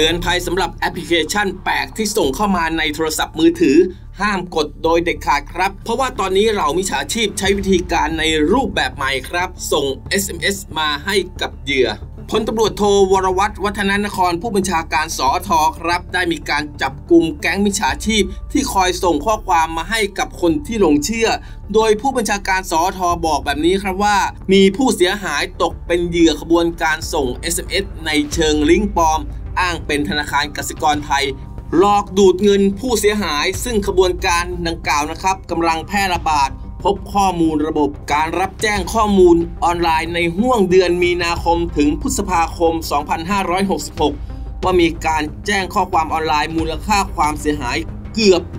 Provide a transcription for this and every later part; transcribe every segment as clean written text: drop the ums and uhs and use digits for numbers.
ตือนภัยสำหรับแอปพลิเคชันแปลกที่ส่งเข้ามาในโทรศัพท์มือถือห้ามกดโดยเด็ดขาดครับเพราะว่าตอนนี้เรามิจฉาชีพใช้วิธีการในรูปแบบใหม่ครับส่ง SMS มาให้กับเหยื่อพลตำรวจโทวรวัฒน์วัฒนนครผู้บัญชาการสท.ครับได้มีการจับกุมแก๊งมิจฉาชีพที่คอยส่งข้อความมาให้กับคนที่หลงเชื่อโดยผู้บัญชาการสท.บอกแบบนี้ครับว่ามีผู้เสียหายตกเป็นเหยื่อขบวนการส่ง SMS ในเชิงลิงก์ปลอมอ้างเป็นธนาคารกสิกรไทยหลอกดูดเงินผู้เสียหายซึ่งขบวนการดังกล่าวนะครับกำลังแพร่ระบาดพบข้อมูลระบบการรับแจ้งข้อมูลออนไลน์ในห้วงเดือนมีนาคมถึงพฤษภาคม 2566 ว่ามีการแจ้งข้อความออนไลน์มูลค่าความเสียหายเกือบ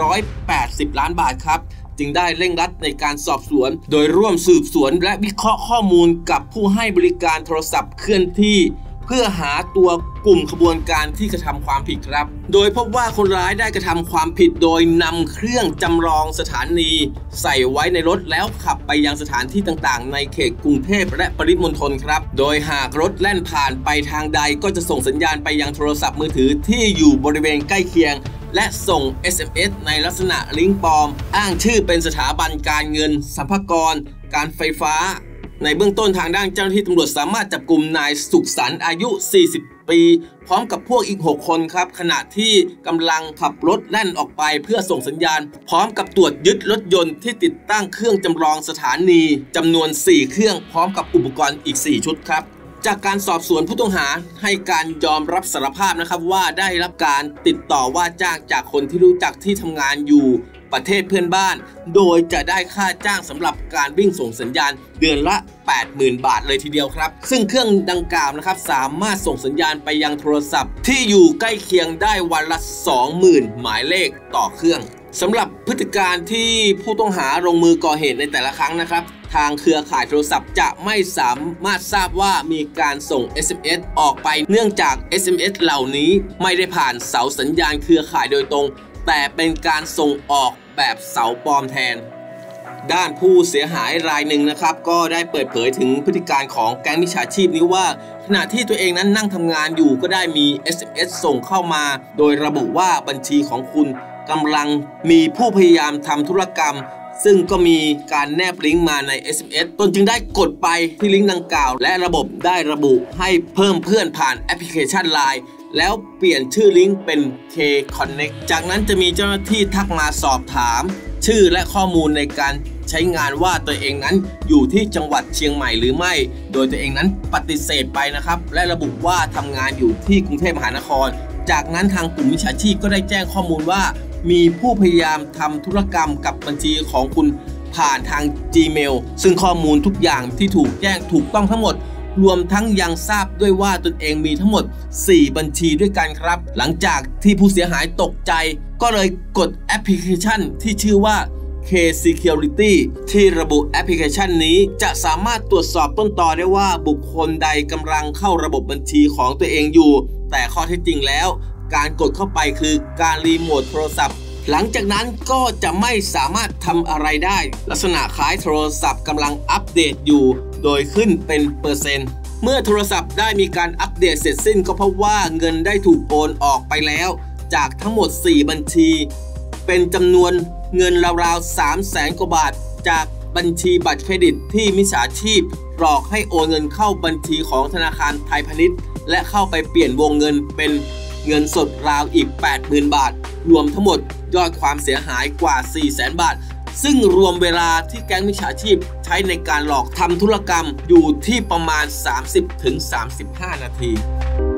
180 ล้านบาทครับจึงได้เร่งรัดในการสอบสวนโดยร่วมสืบสวนและวิเคราะห์ข้อมูลกับผู้ให้บริการโทรศัพท์เคลื่อนที่เพื่อหาตัวกลุ่มขบวนการที่กระทำความผิดครับโดยพบว่าคนร้ายได้กระทำความผิดโดยนำเครื่องจำลองสถานีใส่ไว้ในรถแล้วขับไปยังสถานที่ต่างๆในเขตกรุงเทพและปริมณฑลครับโดยหากรถแล่นผ่านไปทางใดก็จะส่งสัญญาณไปยังโทรศัพท์มือถือที่อยู่บริเวณใกล้เคียงและส่ง SMS ในลักษณะลิงก์ปลอมอ้างชื่อเป็นสถาบันการเงินสรรพากรการไฟฟ้าในเบื้องต้นทางด้านเจ้าหน้าที่ตำรวจสามารถจับกุมนายสุขสันต์อายุ 40 ปีพร้อมกับพวกอีก 6 คนครับขณะที่กำลังขับรถแล่นออกไปเพื่อส่งสัญญาณพร้อมกับตรวจยึดรถยนต์ที่ติดตั้งเครื่องจำลองสถานีจำนวน 4 เครื่องพร้อมกับอุปกรณ์อีก 4 ชุดครับจากการสอบสวนผู้ต้องหาให้การยอมรับสารภาพนะครับว่าได้รับการติดต่อว่าจ้างจากคนที่รู้จักที่ทำงานอยู่ประเทศเพื่อนบ้านโดยจะได้ค่าจ้างสำหรับการวิ่งส่งสัญญาณเดือนละ 80,000 บาทเลยทีเดียวครับซึ่งเครื่องดังกล่าวนะครับสามารถส่งสัญญาณไปยังโทรศัพท์ที่อยู่ใกล้เคียงได้วันละ 20,000 หมายเลขต่อเครื่องสำหรับพฤติการที่ผู้ต้องหาลงมือก่อเหตุในแต่ละครั้งนะครับทางเครือข่ายโทรศัพท์จะไม่สามารถทราบว่ามีการส่ง SMS ออกไปเนื่องจาก SMS เหล่านี้ไม่ได้ผ่านเสาสัญญาณเครือข่ายโดยตรงแต่เป็นการส่งออกแบบเสาปลอมแทนด้านผู้เสียหายรายหนึ่งนะครับก็ได้เปิดเผยถึงพฤติการของแก๊งมิจฉาชีพนี้ว่าขณะที่ตัวเองนั้นนั่งทำงานอยู่ก็ได้มี SMS ส่งเข้ามาโดยระบุว่าบัญชีของคุณกำลังมีผู้พยายามทำธุรกรรมซึ่งก็มีการแนบลิงก์มาใน SMS ตนจึงได้กดไปที่ลิงก์ดังกล่าวและระบบได้ระบุให้เพิ่มเพื่อนผ่านแอปพลิเคชัน LINE แล้วเปลี่ยนชื่อลิงก์เป็น K Connect จากนั้นจะมีเจ้าหน้าที่ทักมาสอบถามชื่อและข้อมูลในการใช้งานว่าตัวเองนั้นอยู่ที่จังหวัดเชียงใหม่หรือไม่โดยตัวเองนั้นปฏิเสธไปนะครับและระบุว่าทำงานอยู่ที่กรุงเทพมหานครจากนั้นทางกลุ่มมิจฉาชีพก็ได้แจ้งข้อมูลว่ามีผู้พยายามทำธุรกรรมกับบัญชีของคุณผ่านทาง Gmail ซึ่งข้อมูลทุกอย่างที่ถูกแจ้งถูกต้องทั้งหมดรวมทั้งยังทราบด้วยว่าตนเองมีทั้งหมด4บัญชีด้วยกันครับหลังจากที่ผู้เสียหายตกใจก็เลยกดแอปพลิเคชันที่ชื่อว่า K Security ที่ระบุแอปพลิเคชันนี้จะสามารถตรวจสอบต้นตอได้ว่าบุคคลใดกำลังเข้าระบบบัญชีของตัวเองอยู่แต่ข้อเท็จจริงแล้วการกดเข้าไปคือการรีโมทโทรศัพท์หลังจากนั้นก็จะไม่สามารถทำอะไรได้ลักษณะคล้ายโทรศัพท์กำลังอัปเดตอยู่โดยขึ้นเป็นเปอร์เซ็นต์เมื่อโทรศัพท์ได้มีการอัปเดตเสร็จสิ้นก็พบว่าเงินได้ถูกโอนออกไปแล้วจากทั้งหมด4บัญชีเป็นจำนวนเงินราวๆ 300,000 กว่าบาทจากบัญชีบัตรเครดิตที่มิจฉาชีพหลอกให้โอนเงินเข้าบัญชีของธนาคารไทยพาณิชย์และเข้าไปเปลี่ยนวงเงินเป็นเงินสดราวอีก 80,000 บาทรวมทั้งหมดยอดความเสียหายกว่า 400,000 บาทซึ่งรวมเวลาที่แก๊งมิจฉาชีพใช้ในการหลอกทำธุรกรรมอยู่ที่ประมาณ 30-35 นาที